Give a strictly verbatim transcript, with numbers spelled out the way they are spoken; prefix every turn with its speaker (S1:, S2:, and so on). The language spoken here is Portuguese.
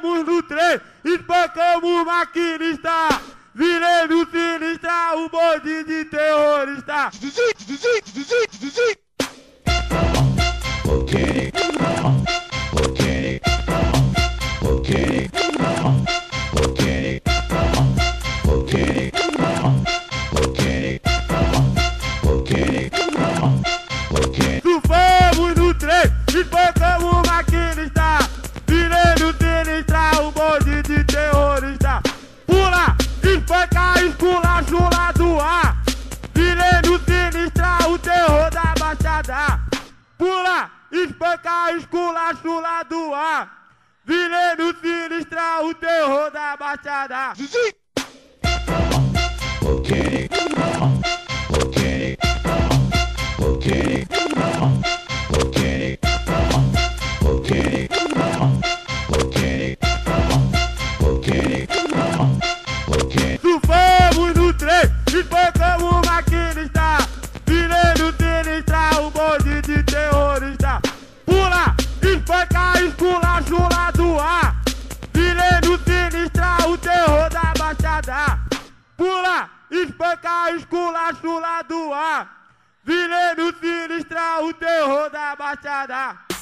S1: Sufamos no trem, espancamos o maquinista. Virei no sinistra, o bonde de terrorista.
S2: Okay. Okay. Okay. Okay. Okay. Okay. Okay. Okay.
S1: Sufamos no trem, espancamos o maquinista. Virei no sinistra, o bonde de terrorista. Pula, espanca, esculacha o lado A. Virei no sinistra, o terror da Baixada. Pula, espanca, esculacha o lado A. Virei no sinistra, o terror da Baixada.
S2: Okay. Okay. Okay. Okay. Okay. Okay. Okay. Okay.
S1: Sufamos no trem, espancamos o maquinista. Virei no sinistra, o bonde de terrorista. Pula, espanca, esculacha o lado A. Virei no sinistra, o terror da Baixada. Pula, espanca, esculacha o lado A. Virei no sinistra, o terror da Baixada.